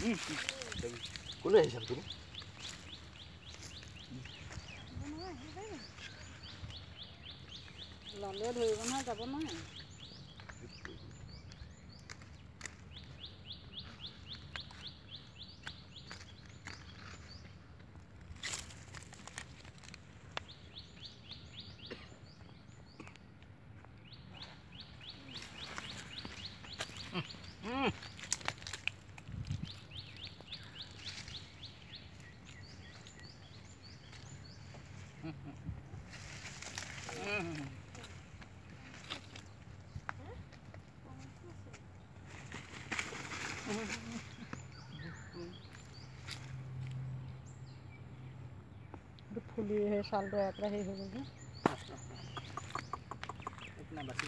কোনে আহিছে তুমি লালে ধৰিব নহয় যাব নহয় ফুলি সেই চালটো একেবাৰে হেৰি হৈ গ'ল যে ইतना বাকি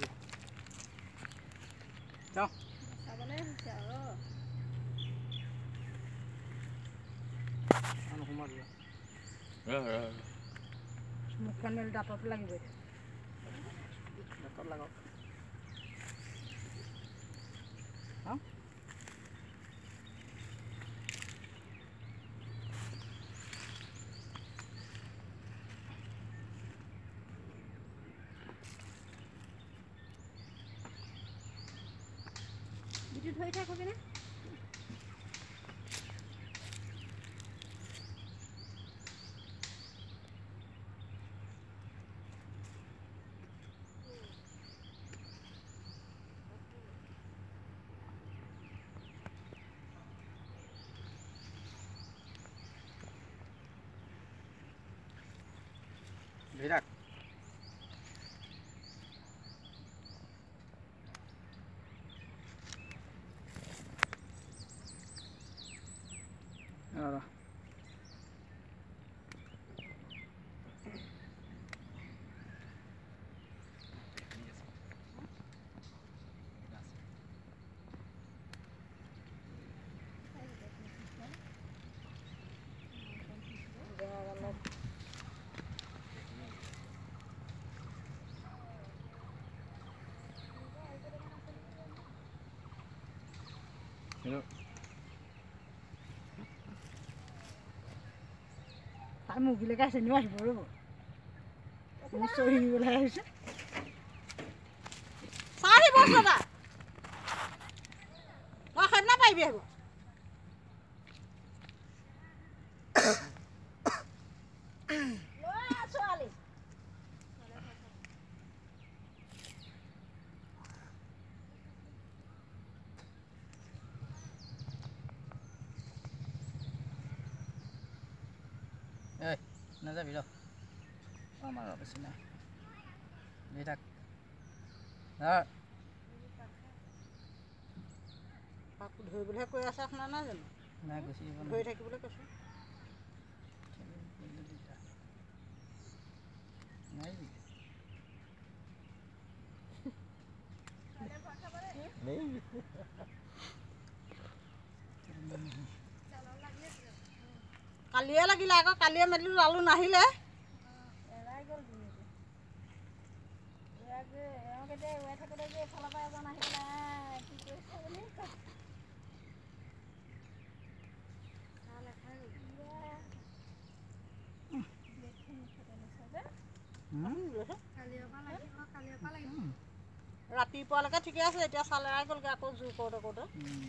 যাও চাবলৈ হৈছে আৰু আনো সোমাই দিয়া মুখখন মেলি দাঁতত লাগিব দাঁতত লাগক হা বিদ্যুৎ ধৰি থাকোঁ নে বিৰাট তাই মুগিলৈকে আছে নিও আহিব ৰ'ব মোৰ চহিবলৈ আহিছে চাৰি বছৰ দা মই সেইদিনা পাৰিবি আহিব ছোৱালী এই নাযাবি ৰ আমাৰ বেছি নাই দি থাক ধৰিবলৈহে কৈ আছে শুনা নাই জানো নাই গুচি যাব ধৰি থাকিবলৈ কৈছোঁ কালিয়ে লাগিলে আকৌ কালিয়ে মেলিলোঁ লালু নাহিলে এৰাই গ'ল এওঁক এতিয়া এৰাই থাকোঁতে যে এইফালৰ পৰা এজন আহি পেলাই কি কৰিছে বুলি ৰাতিপুৱালৈকে ঠিকে আছে এতিয়া চাল এৰাই গ'লগৈ আকৌ জোৰ কৰোঁতে কৰোঁতে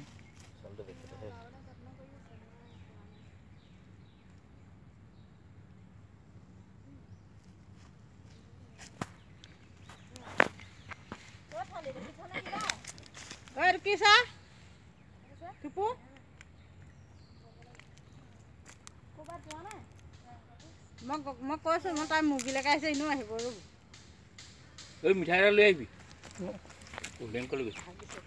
কি চা টিপু মই কৈছোঁ মই তাই মুৰ্গীলৈকে আহিছে এনেও আহিব ৰ'ব এই মিঠাই এটা লৈ আহিবি বেংকলৈ গৈছে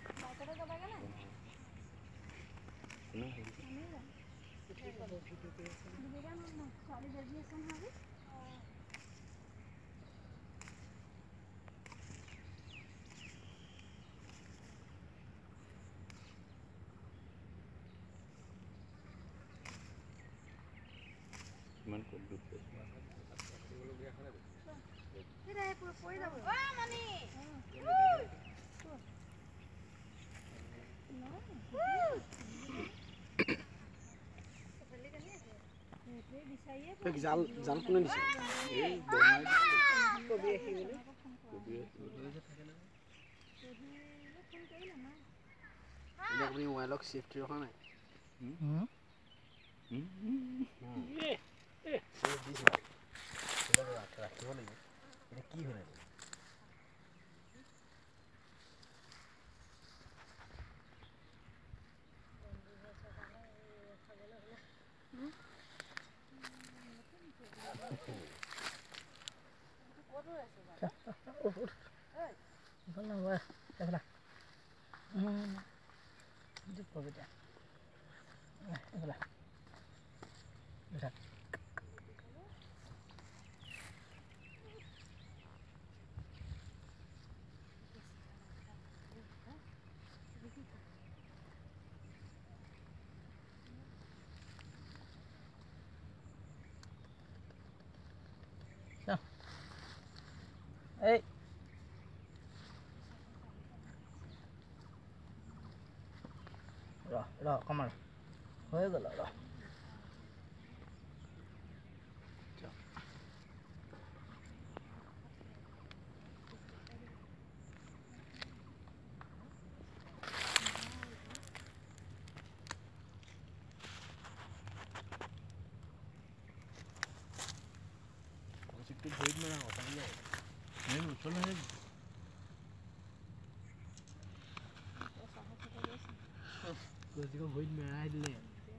ইমান কম দুখ জাল জাল কোনে দিছে এই বনাই কবি আহিবলৈ আপুনি মোবাইলক চেফটি ৰখা নাই ৰাখিব লাগিব এতিয়া কি হ'ল Ê. Rồi, con mày. Hơi rồi rồi. চিকটো ভৰিত মাৰা কথা নাই এই উঠলে গজিক ভৰিত মেৰাই দিলে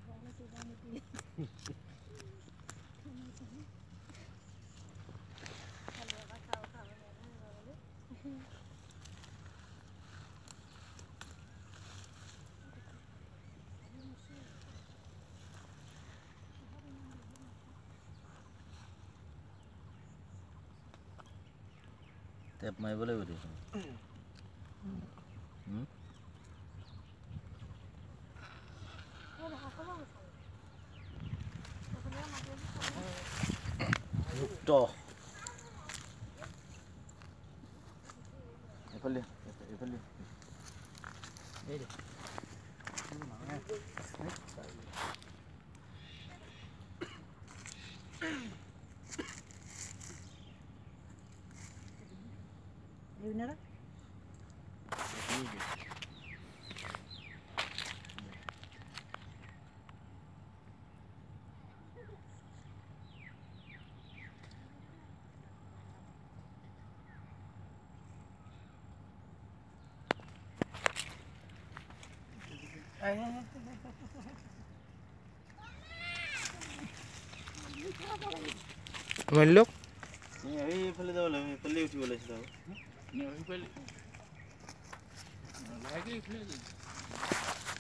টেপ মাৰিব লাগিব দেখোন মুক্ত এইফালে এইফালে Đây đi. Đi nữa đó. Mình lúc এইফালে যাব লাগিব এইফালে উঠিব লাগিছিল এইফালে